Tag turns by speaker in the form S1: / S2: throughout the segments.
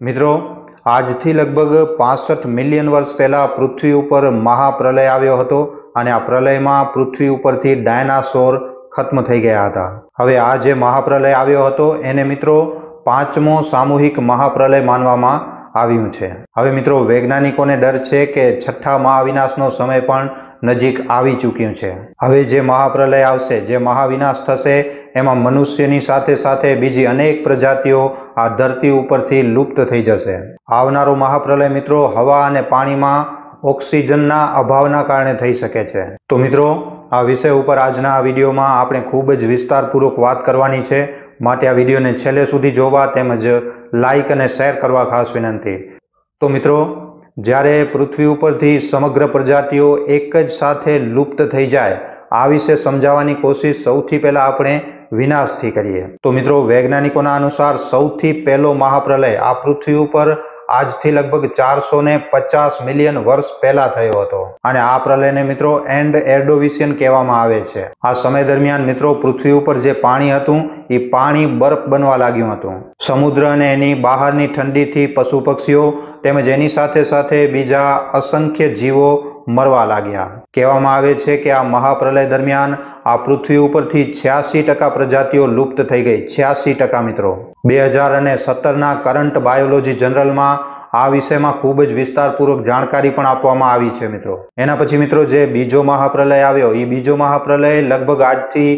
S1: મિત્રો, આજથી લગભગ 65 મિલિયન વર્ષ પહેલા પૃથ્વી ઉપર મહાપ્રલય આવ્યો હતો અને આ પ્રલયમાં પૃથ્વી ઉપરથી ડાયનાસોર ખત્મ થઈ ગયા હતા. હવે આ જે મહાપ્રલય આવ્યો હતો એને મિત્રો પાંચમો સામૂહિક મહાપ્રલય માનવામાં આવ્યું છે. હવે મિત્રો, વૈજ્ઞાનિકોને ડર છે કે છઠ્ઠા મહાવિનાશનો સમય પણ નજીક આવી ચૂક્યું છે. હવે જે મહાપ્રલય આવશે, જે મહાવિનાશ થશે, એમાં મનુષ્યની સાથે સાથે બીજી અનેક પ્રજાતિઓ આ ધરતી ઉપરથી લુપ્ત થઈ જશે. આવનારો મહાપ્રલય મિત્રો હવા અને પાણીમાં ઓક્સિજનના અભાવના કારણે થઈ શકે છે. તો મિત્રો, આ વિષય ઉપર આજના આ વિડીયોમાં આપણે ખૂબ જ વિસ્તારપૂર્વક વાત કરવાની છે. માટે આ વિડીયોને છેલ્લે સુધી જોવા તેમજ લાઇક અને શેર કરવા ખાસ વિનંતી. તો મિત્રો, જ્યારે પૃથ્વી ઉપરથી સમગ્ર પ્રજાતિઓ એક જ સાથે લુપ્ત થઈ જાય, આ વિશે સમજાવવાની કોશિશ સૌથી પહેલા આપણે વિનાશથી કરીએ. તો મિત્રો, વૈજ્ઞાનિકોના અનુસાર સૌથી પહેલો મહાપ્રલય આ પૃથ્વી ઉપર આજથી લગભગ 450 મિલિયન વર્ષ પહેલા થયો હતો અને આ પ્રલયને મિત્રો એન્ડ એર્ડોવિશિયન કહેવામાં આવે છે. આ સમય દરમિયાન મિત્રો પૃથ્વી ઉપર જે પાણી હતું એ પાણી બરફ બનવા લાગ્યું હતું. સમુદ્ર અને એની બહારની ઠંડીથી પશુ પક્ષીઓ તેમજ એની સાથે સાથે બીજા અસંખ્ય જીવો મરવા લાગ્યા. કહેવામાં આવે છે કે આ મહાપ્રલય દરમિયાન આ પૃથ્વી ઉપરથી 86% પ્રજાતિઓ લુપ્ત થઈ ગઈ. 86% મિત્રો. 2017ના કરંટ બાયોલોજી જનરલમાં આ વિષયમાં ખૂબ જ વિસ્તારપૂર્વક જાણકારી પણ આપવામાં આવી છે મિત્રો. એના પછી મિત્રો જે બીજો મહાપ્રલય આવ્યો, એ બીજો મહાપ્રલય લગભગ આજથી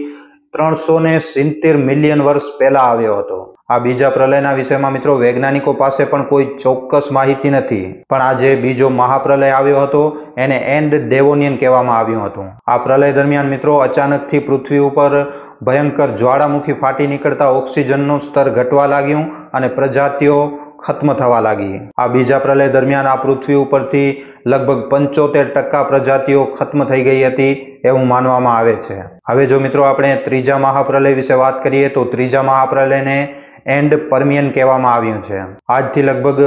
S1: 370 મિલિયન વર્ષ પહેલા આવ્યો હતો. આ બીજા પ્રલયના વિષયમાં મિત્રો વૈજ્ઞાનિકો પાસે પણ કોઈ ચોક્કસ માહિતી નથી, પણ આ જે બીજો મહાપ્રલય આવ્યો હતો એને એન્ડ ડેવોનિયન કહેવામાં આવ્યું હતું. આ પ્રલય દરમિયાન મિત્રો અચાનકથી પૃથ્વી ઉપર ભયંકર જ્વાળામુખી ફાટી નીકળતા ઓક્સિજનનું સ્તર ઘટવા લાગ્યું અને પ્રજાતિઓ ખત્મ થવા લાગી. આ બીજા પ્રલય દરમિયાન આ પૃથ્વી ઉપરથી લગભગ 75% પ્રજાતિઓ ખત્મ થઈ ગઈ હતી એવું માનવામાં આવે છે. હવે જો મિત્રો આપણે ત્રીજા મહાપ્રલય વિશે વાત કરીએ તો ત્રીજા મહાપ્રલયને એન્ડ પર્મિયન કહેવામાં આવ્યું છે. આજથી લગભગ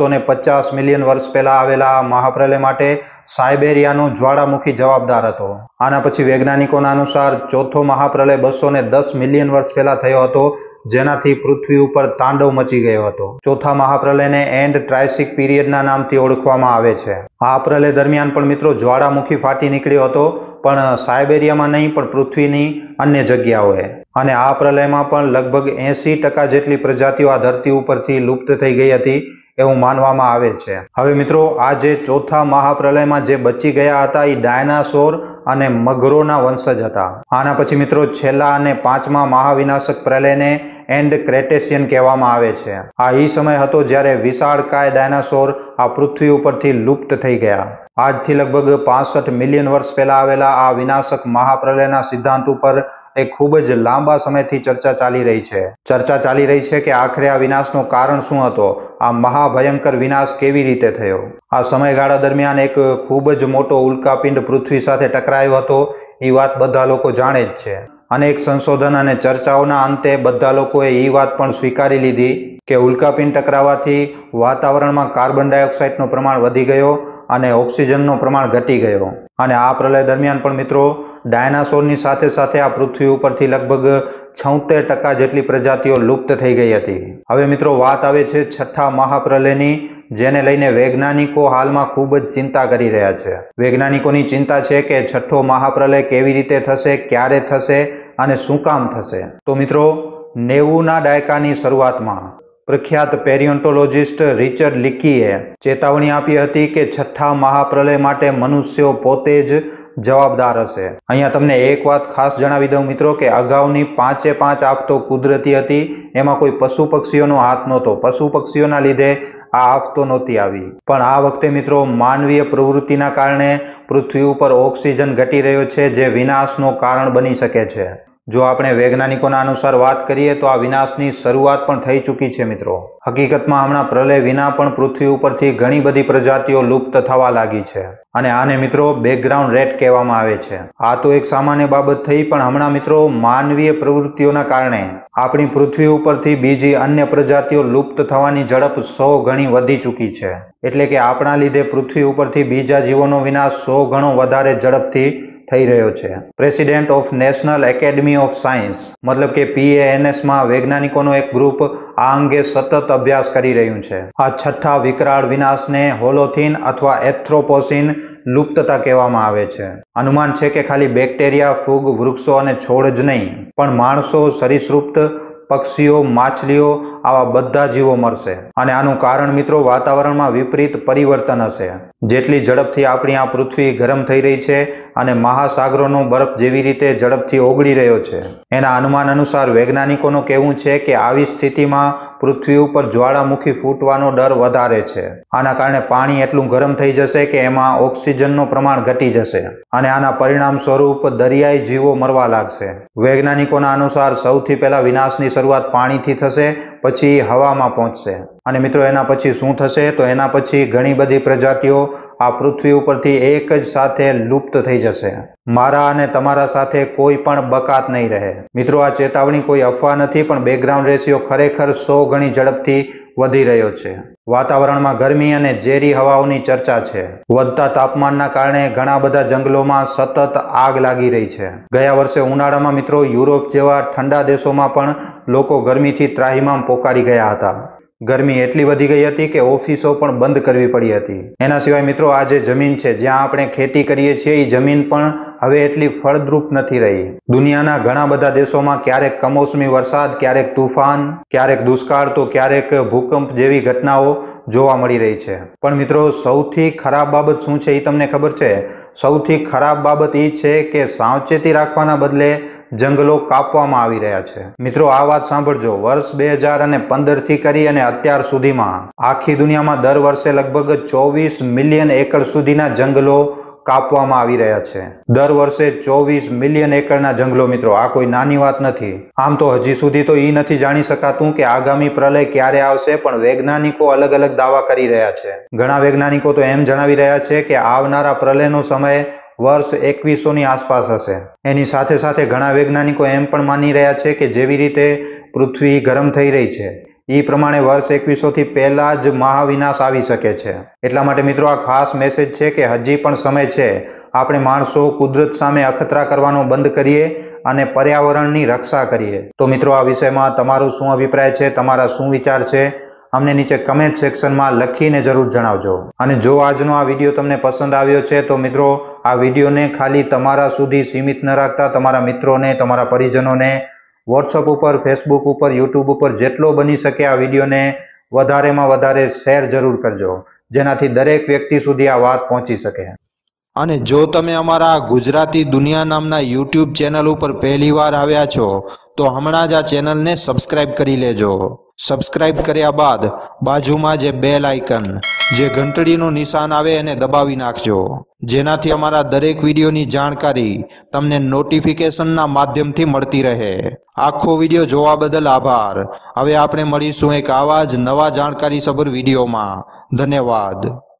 S1: 250 મિલિયન વર્ષ પહેલા આવેલા આ મહાપ્રલય માટે સાયબેરિયાનો જ્વાળામુખી જવાબદાર હતો. આના પછી વૈજ્ઞાનિકોના અનુસાર ચોથો મહાપ્રલય 210 મિલિયન વર્ષ પહેલા થયો હતો, જેનાથી પૃથ્વી ઉપર તાંડવ મચી ગયો હતો. ચોથા મહાપ્રલયને એન્ડ ટ્રાયસિક પીરિયડના નામથી ઓળખવામાં આવે છે. આ પ્રલય દરમિયાન પણ મિત્રો જ્વાળામુખી ફાટી નીકળ્યો હતો, પણ સાયબેરિયામાં નહીં પણ પૃથ્વીની અન્ય જગ્યાઓએ. અને આ પ્રલયમાં પણ લગભગ 80% જેટલી પ્રજાતિઓ આ ધરતી ઉપરથી લુપ્ત થઈ ગઈ હતી એવું માનવામાં આવે છે. હવે મિત્રો, આ જે ચોથા મહાપ્રલયમાં જે બચી ગયા હતા એ ડાયનાસોર અને મગરોના વંશજ હતા. આના પછી મિત્રો છેલ્લા અને પાંચમા મહાવિનાશક પ્રલયને એન્ડ ક્રેટેશિયન કહેવામાં આવે છે. આ એ સમય હતો જ્યારે વિશાળકાય ડાયનાસોર આ પૃથ્વી ઉપરથી લુપ્ત થઈ ગયા. આજથી લગભગ 65 મિલિયન વર્ષ પહેલા આવેલા આ વિનાશક મહાપ્રલયના સિદ્ધાંત ઉપર એક ખૂબ જ લાંબા સમયથી ચર્ચા ચાલી રહી છે. ચર્ચા ચાલી રહી છે કે આખરે આ વિનાશનું કારણ શું હતો, આ મહાભયંકર વિનાશ કેવી રીતે થયો. આ સમયગાળા દરમિયાન એક ખૂબ જ મોટો ઉલ્કાપિંડ પૃથ્વી સાથે ટકરાયો હતો. એ વાત બધા લોકો જાણે જ છે. અનેક સંશોધન અને ચર્ચાઓના અંતે બધા લોકોએ એ વાત પણ સ્વીકારી લીધી કે ઉલ્કાપિંડ ટકરાવાથી વાતાવરણમાં કાર્બન ડાયોક્સાઇડનું પ્રમાણ વધી ગયો અને ઓક્સિજનનું પ્રમાણ ઘટી ગયો. અને આ પ્રલય દરમિયાન પણ મિત્રો ડાયનાસોરની સાથે સાથે આ પૃથ્વી ઉપરથી લગભગ 76% જેટલી પ્રજાતિઓ લુપ્ત થઈ ગઈ હતી. હવે મિત્રો વાત આવે છે છઠ્ઠા મહાપ્રલયની, જેને લઈને વૈજ્ઞાનિકો હાલમાં ખૂબ જ ચિંતા કરી રહ્યા છે. વૈજ્ઞાનિકોની ચિંતા છે કે છઠ્ઠો મહાપ્રલય કેવી રીતે થશે, ક્યારે થશે અને શું કામ થશે. તો મિત્રો 90ના દાયકાની શરૂઆતમાં પ્રખ્યાત પેરિયોન્ટોલોજિસ્ટ રિચર્ડ લીકીએ ચેતવણી આપી હતી કે છઠ્ઠા મહાપ્રલય માટે મનુષ્યો પોતે જ જવાબદાર હશે. અહીંયા તમને એક વાત ખાસ જણાવી દઉં મિત્રો કે અગાઉની 5 આફતો કુદરતી હતી, એમાં કોઈ પશુ પક્ષીઓનો હાથ નહોતો. પશુ પક્ષીઓના લીધે આ આફતો નહોતી આવી, પણ આ વખતે મિત્રો માનવીય પ્રવૃત્તિના કારણે પૃથ્વી ઉપર ઓક્સિજન ઘટી રહ્યો છે, જે વિનાશનું કારણ બની શકે છે. જો આપણે વૈજ્ઞાનિકોના અનુસાર વાત કરીએ તો આ વિનાશની શરૂઆત પણ થઈ ચૂકી છે મિત્રો. હકીકતમાં હમણાં પ્રલય વિના પણ પૃથ્વી ઉપરથી ઘણી બધી પ્રજાતિઓ લુપ્ત થવા લાગી છે અને આને મિત્રો બેકગ્રાઉન્ડ રેટ કહેવામાં આવે છે. આ તો એક સામાન્ય બાબત થઈ, પણ હમણાં મિત્રો માનવીય પ્રવૃત્તિઓના કારણે આપણી પૃથ્વી ઉપરથી બીજી અન્ય પ્રજાતિઓ લુપ્ત થવાની ઝડપ 100 ગણી વધી ચૂકી છે. એટલે કે આપણા લીધે પૃથ્વી ઉપરથી બીજા જીવોનો વિનાશ 100 ગણો વધારે ઝડપથી થઈ રહ્યો છે. President of national academy of science મતલબ કે PANS માં વૈજ્ઞાનિકોનો એક ગ્રુપ આ અંગે સતત અભ્યાસ કરી રહ્યું છે. આ છઠ્ઠા વિકરાળ વિનાશને હોલોથીન અથવા એન્થ્રોપોસીન લુપ્તતા કહેવામાં આવે છે. અનુમાન છે કે ખાલી બેક્ટેરિયા, ફૂગ, વૃક્ષો અને છોડ જ નહીં પણ માણસો, સરીસૃપ, પક્ષીઓ, માછલીઓ આવા બધા જીવો મરશે. અને આનું કારણ મિત્રો વાતાવરણમાં વિપરીત પરિવર્તન હશે. જેટલી ઝડપથી આપણી આ પૃથ્વી ગરમ થઈ રહી છે અને મહાસાગરોનો બરફ જેવી રીતે ઝડપથી ઓગળી રહ્યો છે, એના અનુમાન અનુસાર વૈજ્ઞાનિકોનું કહેવું છે કે આવી સ્થિતિમાં પૃથ્વી ઉપર જ્વાળામુખી ફૂટવાનો ડર વધારે છે. આના કારણે પાણી એટલું ગરમ થઈ જશે કે એમાં ઓક્સિજનનું પ્રમાણ ઘટી જશે અને આના પરિણામ સ્વરૂપ દરિયાઈ જીવો મરવા લાગશે. વૈજ્ઞાનિકોના અનુસાર સૌથી પહેલા વિનાશની શરૂઆત પાણીથી થશે, પછી હવામાં પહોંચશે. અને મિત્રો એના પછી શું થશે? તો એના પછી ઘણી બધી પ્રજાતિઓ આ પૃથ્વી ઉપરથી એક જ સાથે લુપ્ત થઈ જશે. મારા અને તમારા સાથે કોઈ પણ બકાત નહીં રહે. મિત્રો આ ચેતવણી કોઈ અફવા નથી, પણ બેકગ્રાઉન્ડ રેશિયો ખરેખર 100 ગણી ઝડપથી વધી રહ્યો છે. વાતાવરણમાં ગરમી અને ઝેરી હવાઓની ચર્ચા છે. વધતા તાપમાનના કારણે ઘણા બધા જંગલોમાં સતત આગ લાગી રહી છે. ગયા વર્ષે ઉનાળામાં મિત્રો યુરોપ જેવા ઠંડા દેશોમાં પણ લોકો ગરમીથી ત્રાહિમામ પોકારી ગયા હતા. ગરમી એટલી વધી ગઈ હતી કે ઓફિસો પણ બંધ કરવી પડી હતી. એના સિવાય મિત્રો આ જે જમીન છે જ્યાં આપણે ખેતી કરીએ છીએ એ જમીન પણ હવે એટલી ફળદ્રુપ નથી રહી. દુનિયાના ઘણા બધા દેશોમાં ક્યારેક કમોસમી વરસાદ, ક્યારેક તુફાન, ક્યારેક દુષ્કાળ તો ક્યારેક ભૂકંપ જેવી ઘટનાઓ જોવા મળી રહી છે. પણ મિત્રો સૌથી ખરાબ બાબત શું છે એ તમને ખબર છે? સૌથી ખરાબ બાબત એ છે કે સાવચેતી રાખવાના બદલે જંગલો કાપવામાં આવી રહ્યા છે. મિત્રો આ વાત સાંભળજો. વર્ષ 2015 થી કરી અને અત્યાર સુધીમાં આખી દુનિયામાં દર વર્ષે લગભગ 24 મિલિયન એકર સુધીના જંગલો કાપવામાં આવી રહ્યા છે. દર વર્ષે 24 મિલિયન એકરના જંગલો મિત્રો, આ કોઈ નાની વાત નથી. આમ તો હજી સુધી તો એ નથી જાણી શકાતું કે આગામી પ્રલય ક્યારે આવશે, પણ વૈજ્ઞાનિકો અલગ અલગ દાવા કરી રહ્યા છે. ઘણા વૈજ્ઞાનિકો તો એમ જણાવી રહ્યા છે કે આવનારા પ્રલયનો સમય વર્ષ 2100ની આસપાસ હશે. એની સાથે સાથે ઘણા વૈજ્ઞાનિકો એમ પણ માની રહ્યા છે કે જેવી રીતે પૃથ્વી ગરમ થઈ રહી છે એ પ્રમાણે વર્ષ 2100 થી પહેલા જ મહાવિનાશ આવી શકે છે. એટલા માટે મિત્રો આ ખાસ મેસેજ છે કે હજી પણ સમય છે. આપણે માણસો કુદરત સામે અખતરા કરવાનો બંધ કરીએ અને પર્યાવરણની રક્ષા કરીએ. તો મિત્રો આ વિષયમાં તમારો શું અભિપ્રાય છે? તમારા શું વિચાર છે? અમને નીચે કમેન્ટ સેક્શનમાં લખીને જરૂર જણાવજો. અને જો આજનો આ વિડીયો તમને પસંદ આવ્યો છે તો મિત્રો આ વિડીયોને ખાલી તમારા સુધી સીમિત ન રાખતા તમારા મિત્રોને, તમારા પરિજનોને વોટ્સઅપ ઉપર, ફેસબુક ઉપર, યુટ્યુબ ઉપર જેટલો બની શકે આ વિડીયોને વધારેમાં વધારે શેર જરૂર કરજો, જેનાથી દરેક વ્યક્તિ સુધી આ વાત પહોંચી શકે.
S2: અને જો તમે અમારા ગુજરાતી દુનિયા નામના યુટ્યુબ ચેનલ ઉપર પહેલીવાર આવ્યા છો તો હમણાં જ આ ચેનલને સબસ્ક્રાઇબ કરી લેજો. સબસ્ક્રાઇબ કર્યા બાદ બાજુમાં જે બેલ આઇકન, જે ઘંટડીનું નિશાન આવે એને દબાવી નાખજો, જેનાથી અમારા દરેક વિડીયોની જાણકારી તમને નોટિફિકેશનના માધ્યમથી મળતી રહે. આખો વિડીયો જોવા બદલ આભાર. હવે આપણે મળીશું એક આવા જ નવા જાણકારીસભર વિડીયોમાં. ધન્યવાદ.